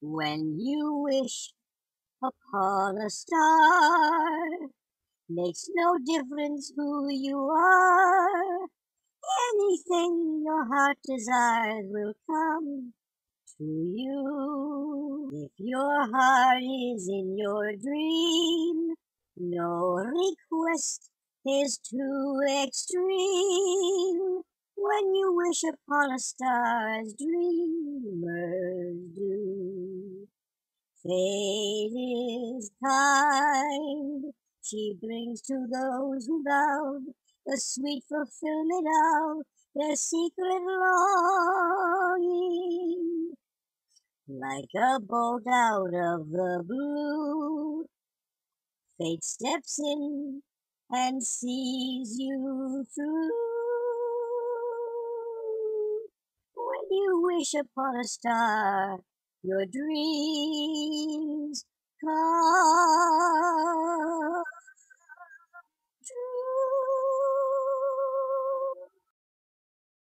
When you wish upon a star, makes no difference who you are. Anything your heart desires will come to you. If your heart is in your dream, no request is too extreme. When you wish upon a star as dreamers do. Fate is kind, she brings to those who love the sweet fulfillment of their secret longing. Like a bolt out of the blue, fate steps in and sees you through. When you wish upon a star, your dreams come